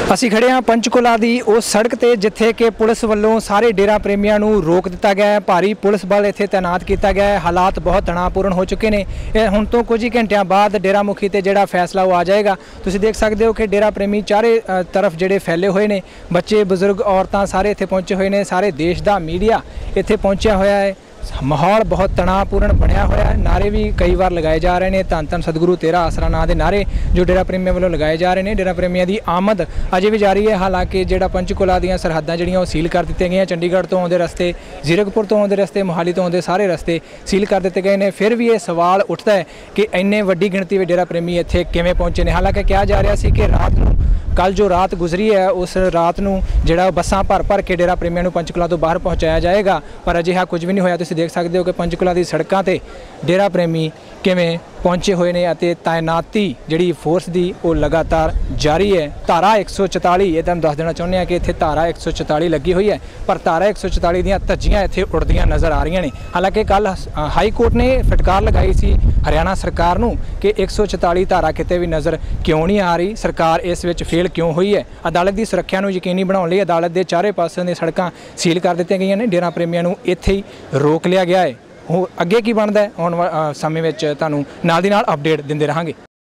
ਅਸੀਂ ਖੜੇ ਹਾਂ ਪੰਚਕੂਲਾ ਦੀ ਉਸ ਸੜਕ ਤੇ ਜਿੱਥੇ ਕਿ ਪੁਲਿਸ ਵੱਲੋਂ ਸਾਰੇ ਡੇਰਾ ਪ੍ਰੇਮੀਆਂ ਨੂੰ ਰੋਕ ਦਿੱਤਾ ਗਿਆ ਹੈ। ਭਾਰੀ ਪੁਲਿਸ ਬਲ ਇੱਥੇ ਤੈਨਾਤ ਕੀਤਾ ਗਿਆ ਹੈ। ਹਾਲਾਤ ਬਹੁਤ ਤਣਾਅਪੂਰਨ ਹੋ ਚੁੱਕੇ ਨੇ। ਹੁਣ ਤੋਂ ਕੁਝ ਹੀ ਘੰਟਿਆਂ ਬਾਅਦ ਡੇਰਾ ਮੁਖੀ ਤੇ ਜਿਹੜਾ ਫੈਸਲਾ ਉਹ ਆ ਜਾਏਗਾ। ਤੁਸੀਂ ਦੇਖ ਸਕਦੇ ਹੋ ਕਿ ਡੇਰਾ ਪ੍ਰੇਮੀ ਚਾਰੇ ਤਰਫ ਜਿਹੜੇ ਫੈਲੇ ਹੋਏ ਨੇ, ਬੱਚੇ ਬਜ਼ੁਰਗ ਔਰਤਾਂ ਸਾਰੇ ਇੱਥੇ ਪਹੁੰਚੇ ਹੋਏ ਨੇ। ਸਾਰੇ ਦੇਸ਼ ਦਾ ਮੀਡੀਆ ਇੱਥੇ ਪਹੁੰਚਿਆ ਹੋਇਆ ਹੈ। माहौल बहुत तनावपूर्ण बनया होया है। नारे भी कई बार लगाए जा रहे हैं, धन धन सतगुरु तेरा आसरा नां दे नारे जो डेरा प्रेमियों वालों लगाए जा रहे हैं। डेरा प्रेमियों की आमद अजे भी जारी है। हालांकि जो पंचकूला दी सरहदां जिहड़ियां वो सील कर दित्तियां गईयां। चंडीगढ़ तो आउंदे रस्ते, जीरकपुर तो आउंदे रस्ते, मोहाली तो आउंदे सारे रस्ते सील कर दिते गए हैं। फिर भी ये सवाल उठता है कि इन्ने वड्डी गिणती में डेरा प्रेमी इत्थे किवें पहुंचे ने। हालांकि कहा जा रहा सी कि रात नूं कल जो रात गुजरी है उस रात नूं जिहड़ा बसां भर भर के डेरा प्रेमियों नूं पंचकूला तो बाहर पहुँचाया जाएगा, पर अजिहा कुछ भी नहीं होया। तुसीं देख सकते हो कि पंचकूला दी सड़कां ते डेरा प्रेमी किवें पहुंचे हुए ने अते तैनाती जिहड़ी फोर्स दी वो लगातार जारी है। धारा 144 ये तुहानूं दस देना चाहुंदे हां कि इत्थे धारा 144 लगी हुई है, पर धारा 144 दीयां धज्जियां इत्थे उड़दियां नज़र आ रही ने। हालांकि कल हाई कोर्ट ने फटकार लगाई सी हरियाणा सरकार नूं कि 144 धारा किते भी नज़र क्यों नहीं आ रही, सरकार इस विच फेल क्यों हुई है। अदालत की सुरक्षा नूं यकीनी बनाउण लई अदालत के चारे पासों दी सड़कां सील कर दित्तियां गईयां ने। डेरा प्रेमियों नूं इत्थे ही रोक लिया गया है। हो अगे की बनता है आने समय में तुहानूं नाल दी नाल अपडेट दिंदे रहांगे।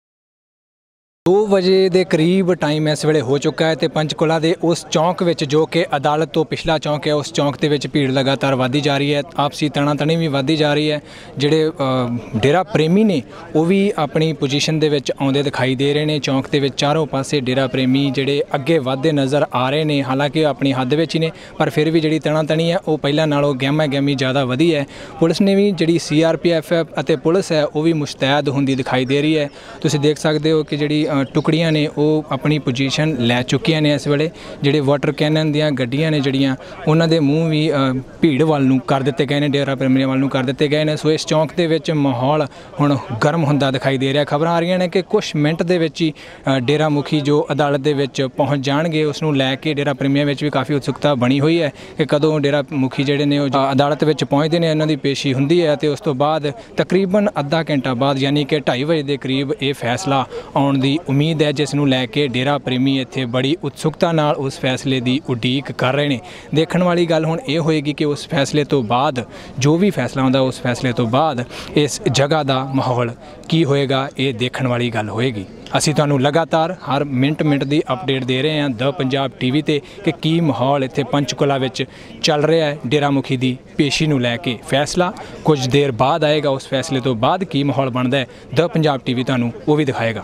2 वजे के करीब टाइम इस वेले हो चुका है तो पंचकूला के उस चौंक में जो कि अदालत तो पिछला चौंक है, उस चौंक के भीड़ लगातार वधी जा रही है। आपसी तणातणी भी वधी जा रही है। जिहड़े डेरा प्रेमी ने वो भी अपनी पोजीशन के आउंदे दिखाई दे रहे हैं। चौंक के चारों पासे डेरा प्रेमी जिहड़े अगे वधदे नज़र आ रहे हैं। हालांकि अपनी हद में ही ने, पर फिर भी जिहड़ी तणातणी है वो पहलां नालों गहमा गहमी ज़्यादा वधी है। पुलिस ने भी जिहड़ी CRPF अते पुलिस है वो भी मुस्तैद होंदी दिखाई दे रही है। तुसीं देख सकते हो कि जिहड़ी टुकड़ियां ने वो अपनी पोजीशन लै चुकियां ने। इस वेले जिहड़े वाटर कैनन दियां गड्डियां ने जिहड़ियां उन्हां दे मूँह भी भीड़ वाल नूं कर दिते गए हैं, डेरा प्रेमियों वाल नूं कर दिते गए हैं। सो इस चौंक दे विच माहौल हुण गर्म हुंदा दिखाई दे रहा। खबरां आ रही ने कि कुछ मिनट दे विच ही डेरा मुखी जो अदालत दे विच पहुँच जाणगे। उस नूं लैके डेरा प्रेमियों विच भी काफ़ी उत्सुकता बनी हुई है कि कदों डेरा मुखी जिहड़े ने अदालत विच पहुँचदे ने, इन्हां दी पेशी हुंदी है। तो उस तो बाद तकरीबन अद्धा घंटा बाद यानी कि 2:30 बजे के करीब ये फैसला आउण दी उम्मीद है, जिस नूं लैके डेरा प्रेमी इत्थे बड़ी उत्सुकता नाल उस फैसले की उडीक कर रहे हैं। देखण वाली गल हुण ये होएगी कि उस फैसले तो बाद जो भी फैसला आउंदा उस फैसले तो बाद इस जगह का माहौल की होएगा, ये देखण वाली गल होएगी। असीं तुहानूं लगातार हर मिनट की अपडेट दे रहे हैं द पंजाब TV ते कि की माहौल इत्थे पंचकूला विच चल रहा है। डेरा मुखी की पेशी नूं लैके फैसला कुछ देर बाद आएगा। उस फैसले तो बाद की माहौल बनता है द पंजाब TV तुहानूं वो भी दिखाएगा।